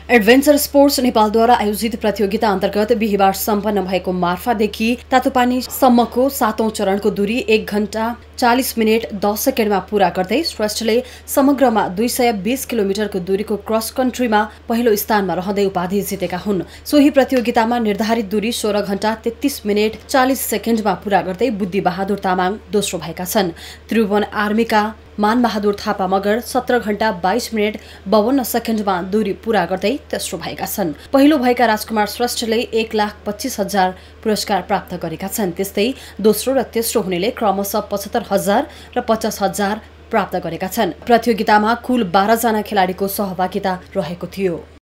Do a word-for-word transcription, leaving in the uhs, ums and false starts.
Adventure sports नेपालद्वारा आयोजित प्रतियोगिता अन्तर्गत बिहिबार सम्पन्न भएको मार्फादेखि तातोपानीसम्मको सातौं चरणको दूरी एक घण्टा चालीस मिनट दस सेकेन्डमा पूरा गर्दै श्रेष्ठले समग्रमा दुई सय बीस किलोमिटरको दूरीको क्रस कन्ट्रीमा पहिलो स्थानमा रहँदै उपाधि जितेका हुन्। सोही प्रतियोगितामा निर्धारित दूरी सोह्र घण्टा तेत्तीस मिनट चालीस सेकेन्डमा पूरा गर्दै बुद्धि बहादुर तामाङ दोस्रो भएका छन्। त्रिभुवन आर्मीका मान बहादुर थापा मगर सत्र घण्टा बाइस मिनट बावन्न सेकेन्डमा दूरी पूरा गर्दै तेस्रो भएका छन्। पहिलो भएका राजकुमार श्रेष्ठले एक लाख पच्चीस हजार पुरस्कार प्राप्त गरेका छन्। त्यस्तै दोस्रो र तेस्रो हुनेले क्रमशः पचहत्तर हजार र पचास हजार प्राप्त गरेका छन्। प्रतियोगितामा कुल बाह्र जना खेलाडीको सहभागिता रहेको थियो।